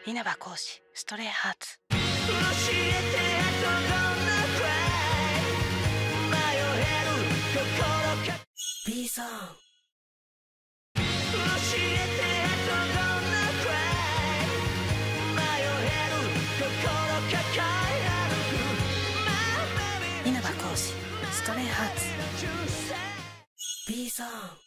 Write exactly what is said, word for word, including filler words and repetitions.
稲葉浩志ストレイハーツ。 教えてどんなくらい迷える心か B さん教えてどんなくらい迷える心抱え歩く稲葉浩志ストレイハーツ。 B さん